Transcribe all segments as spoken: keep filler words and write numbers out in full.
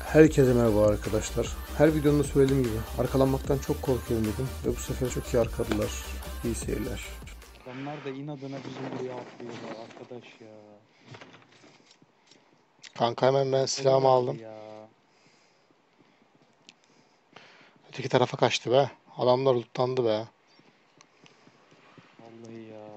Herkese merhaba arkadaşlar. Her videomda söylediğim gibi arkalanmaktan çok korkuyorum dedim ve bu sefer çok iyi arkaladılar. İyi seyirler. Adamlar da inadına bizim buraya atlıyorlar arkadaş ya. Kanka hemen ben silahımı Olurlardı aldım. ya. Öteki tarafa kaçtı be. Adamlar lootlandı be. Vallahi ya.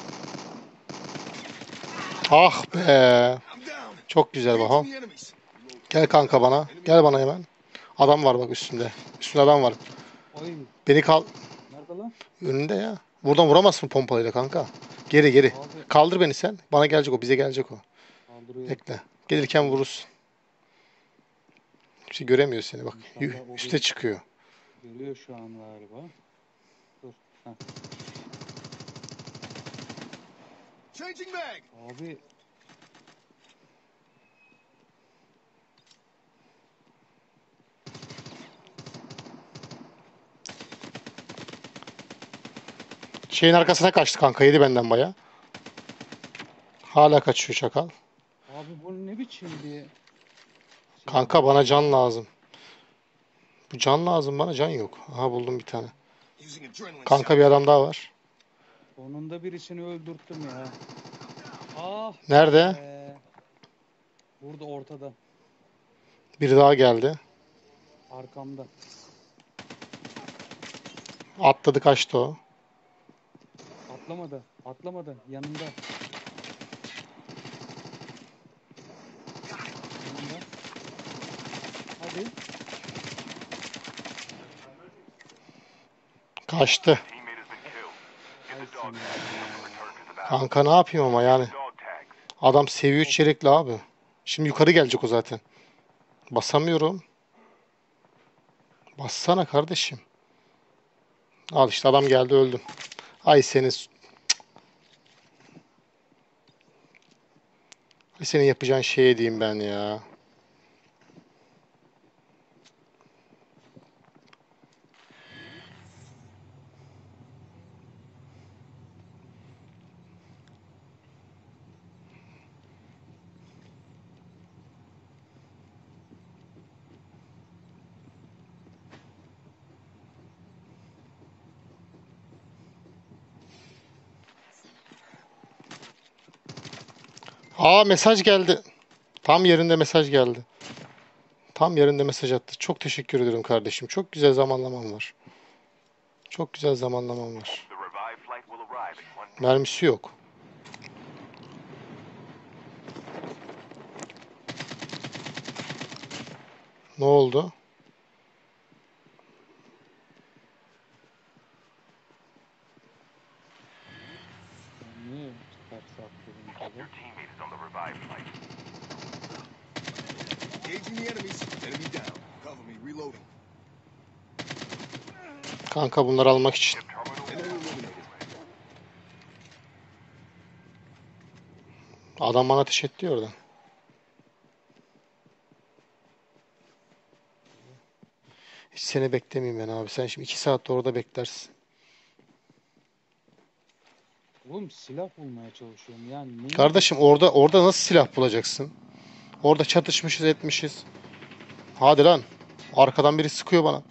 Ah be. Çok güzel Baho. Gel kanka bana. Gel bana hemen. Adam var bak üstünde. Üstünde adam var. Oy. Beni kal. Nerede lan? Önünde ya. Buradan vuramazsın pompalıyla kanka. Geri geri. Abi. Kaldır beni sen. Bana gelecek o. Bize gelecek o. Kaldırıyor. Bekle. Gelirken vurursun. Bir şey göremiyor seni bak. İnşallah o Üste bir- çıkıyor. Görüyor şu an galiba. Dur. Heh. Abi. Şeyin arkasına kaçtı kanka. Yedi benden baya. Hala kaçıyor çakal. Abi bu ne biçim bir Kanka bana can lazım. Bu can lazım bana, can yok. Aha buldum bir tane. Kanka bir adam daha var. Sonunda birisini öldürttüm ya. Ah. Nerede? Be. Burada ortada. Biri daha geldi. Arkamda. Atladı kaçtı o. Atlamadı. Atlamadı. Yanında. Yanında. Hadi. Kaçtı. Ay seni ya. Kanka ne yapayım ama yani. Adam seviye üç çelikli abi. Şimdi yukarı gelecek o zaten. Basamıyorum. Bassana kardeşim. Al işte adam geldi öldüm. Ay senin. Ay senin yapacağın şeye diyeyim ben ya. Aa mesaj geldi. Tam yerinde mesaj geldi. Tam yerinde mesaj attı. Çok teşekkür ederim kardeşim. Çok güzel zamanlamam var. Çok güzel zamanlamam var. Mermisi yok. Ne oldu? Niye ters atladın acaba? Kanka bunları almak için. Adam bana ateş etti ya oradan. Hiç seni beklemeyeyim ben abi. Sen şimdi iki saat orada beklersin. Oğlum silah bulmaya çalışıyorum yani. Neyi Kardeşim orada orada nasıl silah bulacaksın? Orada çatışmışız etmişiz. Hadi lan. Arkadan biri sıkıyor bana.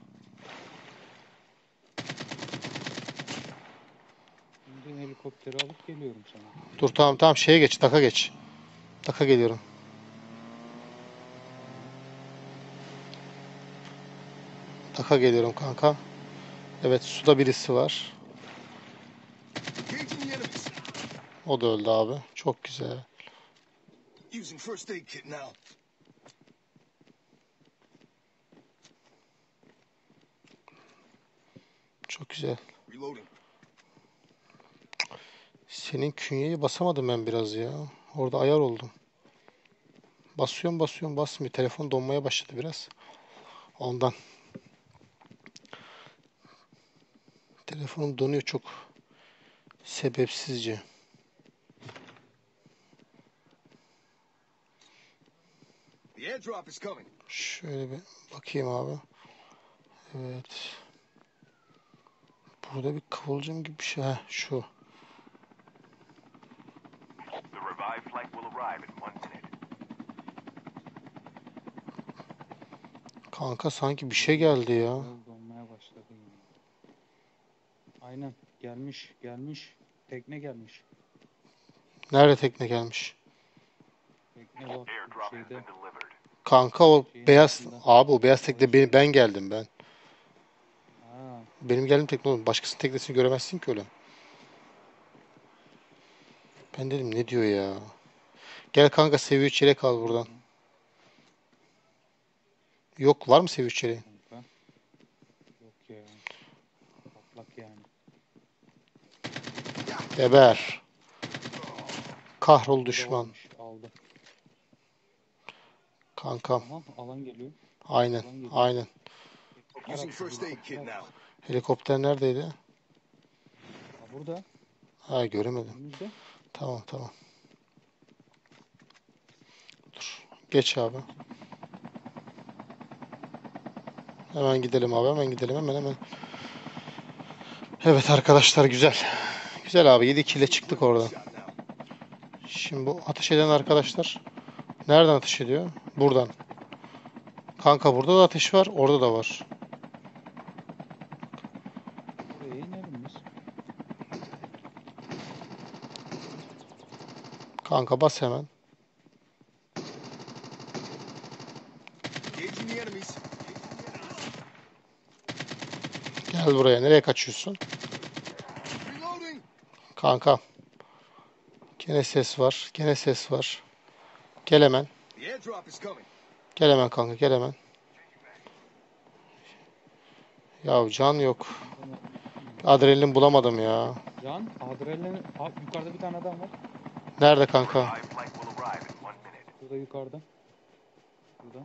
Şimdi helikopteri alıp geliyorum sana. Dur tamam tamam şeye geç. Daka geç. Daka geliyorum. Daka geliyorum kanka. Evet suda birisi var. O da öldü abi. Çok güzel. Çok güzel. Senin künyeyi basamadım ben biraz ya. Orada ayar oldum. Basıyorum basıyorum basmıyor. Telefon donmaya başladı biraz. Ondan. Telefonum donuyor çok. Sebepsizce. Şöyle bir bakayım abi. Evet. Burada bir kıvılcım gibi bir şey. Heh, şu. Kanka sanki bir şey geldi ya. Yol donmaya başladı yine. Aynen gelmiş gelmiş. Tekne gelmiş. Nerede tekne gelmiş? Tekne bak bu şeyde. Kanka o Şeyin beyaz altında. abi o beyaz tekne ben, ben geldim ben. Ha, Benim geldiğim tekne oğlum. Başkasının teknesini göremezsin ki öyle. Ben dedim ne diyor ya? Gel kanka seviye üç yelek al buradan. gördüm Yok var mı seviye üç yeleğin? kanka. Yok ya. Patlak yani. Geber. Kahrol Burada düşman. varmış, aldı. Kankam. Aha alan geliyor. Aynen. Alan geliyor. Aynen. Using first aid kit now. Helikopter neredeydi? Ha, burada Ha göremedim. önümüzde. Tamam tamam. Dur. Geç abi. Hemen gidelim abi. Hemen gidelim. Hemen hemen. Evet arkadaşlar güzel. Güzel abi. yedi kile çıktık oradan. Shot now. Şimdi bu ateş eden arkadaşlar nereden ateş ediyor? Buradan. Kanka burada da ateş var. Orada da var. Buraya inelim biz. Kanka bas hemen. Engaging the enemies. Gel buraya. Nereye kaçıyorsun? Reloading. Kanka. Gene ses var. Gene ses var. Gel hemen. The airdrop is coming. Gel hemen kanka. Gel hemen. Ya can yok. Adrenalin bulamadım ya. Can, adrenalin. Ha, yukarıda bir tane adam var. Nerede kanka? Burada yukarıda. Burada.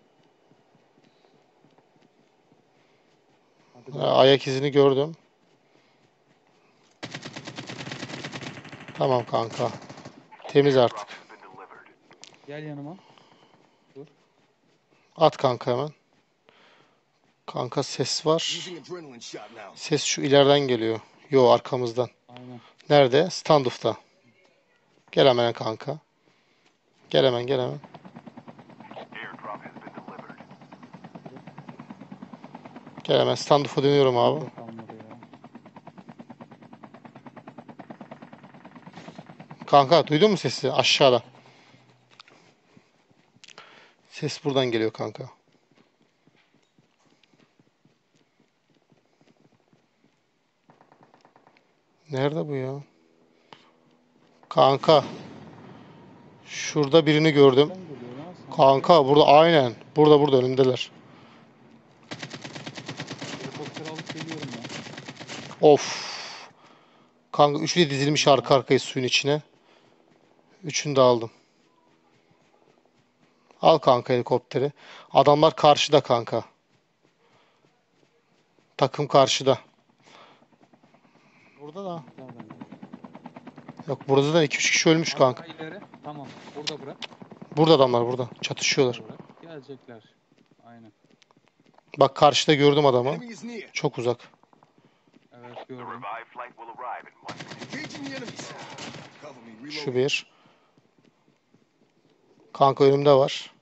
Hadi Ha, bakalım. ayak izini gördüm. Tamam kanka. Temiz artık. Gel yanıma. At kanka hemen. Kanka ses var. Using adrenaline shot now. Ses şu ileriden geliyor. Yo arkamızdan. Aynen. Nerede? Standoff'ta. Gel hemen kanka. Gel hemen gel hemen. Gel hemen standoff'a dönüyorum abi. Burada kalmadı ya. Kanka duydun mu sesi? Aşağıda. Ses buradan geliyor kanka. Nerede bu ya? Kanka. Şurada birini gördüm. Nereden geliyor lan sanki? Kanka burada aynen. Burada burada önündeler. Helikopter alıp geliyorum ya. Of. Kanka üçü de dizilmiş arka arkaya suyun içine. Üçünü de aldım. Al kanka helikopteri. Adamlar karşıda kanka. Takım karşıda. Burada da. Nereden geliyor? Yok burada da iki üç kişi ölmüş kanka. Arka ileri. Tamam. Burada bırak. Burada adamlar burada. Çatışıyorlar. Burada bırak. Gelecekler. Aynen. Bak karşıda gördüm adamı. Enemy is near. Çok uzak. Evet gördüm. Engaging the enemies. Cover me. Şu Reloading. bir. Kanka önümde var.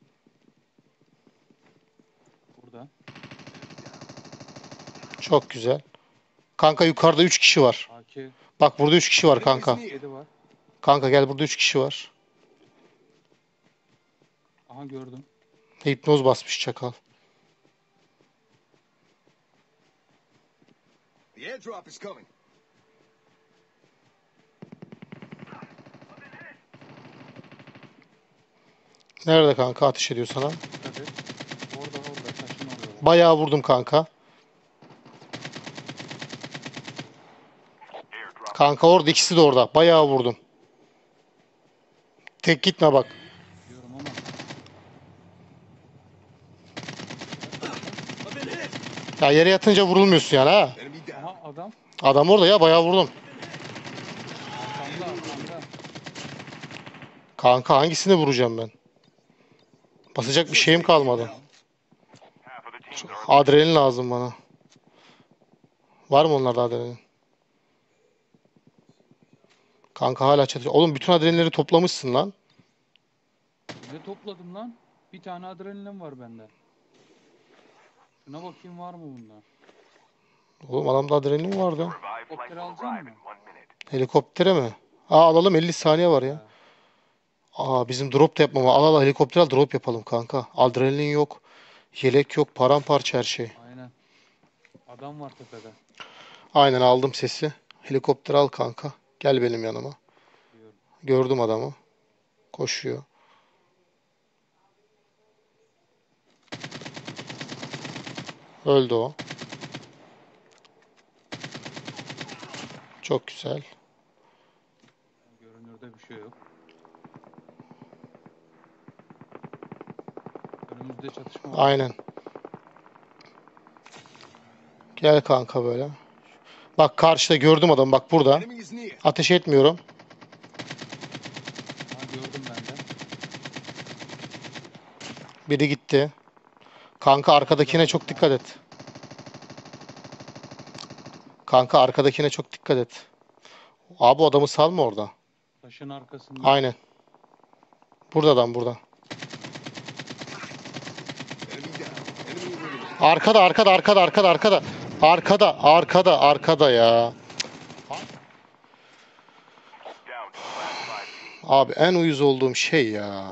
Burada. Çok güzel. Kanka yukarıda üç kişi var. A K Bak burada üç kişi var kanka. yedi var. Kanka gel burada üç kişi var. Aha gördüm. Hipnoz basmış çakal. The airdrop is coming. Nerede kanka ateş ediyor sana? Dikkat et. Orada orada taşın orada. Bayağı vurdum kanka. Kanka orada ikisi de orada. Bayağı vurdum. Tek gitme bak. Diyorum ama. Ya yere yatınca vurulmuyorsun yani ha. Enemy down. Aha adam. Adam orada ya bayağı vurdum. Arkamda arkamda. Kanka hangisini vuracağım ben? Basacak bir şeyim kalmadı. Adrenalin lazım bana. Var mı onlarda adrenalin? Kanka hala çatışıyor. Oğlum bütün adrenalinleri toplamışsın lan. Ne topladım lan? Bir tane adrenalin var bende. Şuna bakayım var mı bunda? Oğlum adamda adrenalin vardı. Helikopter alacak mı? Helikoptere mi? Aa alalım, elli saniye var ya. Ha, Aa bizim drop da yapmama. Al al, helikopter al, drop yapalım kanka. Adrenalin yok. Yelek yok. Paramparça her şey. aynen. Adam var tepede. Aynen, aldım sesi. Helikopter al kanka. Gel benim yanıma. Diyorum. Gördüm adamı. Koşuyor. Öldü o. Çok güzel. Görünürde bir şey yok. Önümüzde çatışma var. Aynen. Gel kanka böyle. Bak karşıda gördüm adamı, bak burada. Enemy is near. Ateş etmiyorum. Ha, gördüm ben de. Biri gitti. Kanka arkadakine çok dikkat et. Kanka arkadakine çok dikkat et. Abi o adamı salma orada. Taşın arkasında. Aynen. Burada adam burada. Enemy down. Enemy eliminated. Arkada arkada arkada arkada arkada. Arkada arkada arkada ya. Abi en uyuz olduğum şey ya.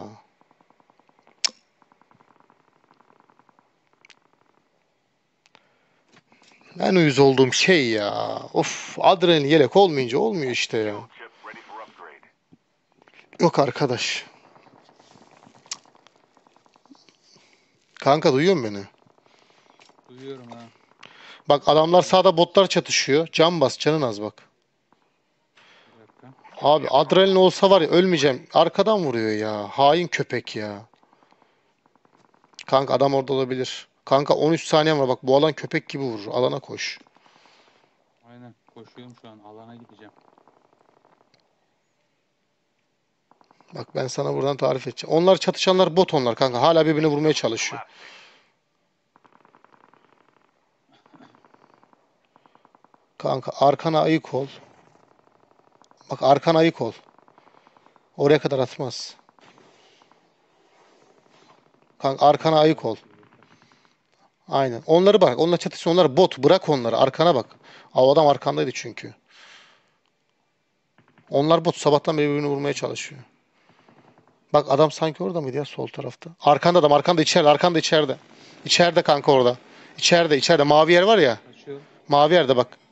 En uyuz olduğum şey ya. Of, adrenalin yelek olmayınca olmuyor işte ya. Yok arkadaş. Kanka duyuyor musun beni? Duyuyorum ha. Bak adamlar sağda, botlar çatışıyor. Can bas, canın az bak. Bir dakika. Abi adrenalin olsa var ya ölmeyeceğim. Arkadan vuruyor ya. Hain köpek ya. Kanka adam orada olabilir. Kanka on üç saniyen var. Bak bu alan köpek gibi vurur. Alana koş. Aynen. Koşuyorum şu an. Alana gideceğim. Bak ben sana buradan tarif edeceğim. Onlar çatışanlar bot onlar kanka. Hala birbirini vurmaya çalışıyor. Kanka arkana ayık ol. Bak arkana ayık ol. Oraya kadar atmaz. Kanka arkana ayık ol. Aynen. Onları bak. Onlar çatışsın. Onlar bot. Bırak onları. Arkana bak. Aa, o adam arkandaydı çünkü. Onlar bot. Sabahtan beri birbirini vurmaya çalışıyor. Bak adam sanki orada mıydı ya, sol tarafta? Arkanda adam. Arkanda içeride. Arkanda içeride. İçeride kanka orada. İçeride içeride. Mavi yer var ya. Kaçıyorum. Mavi yerde bak.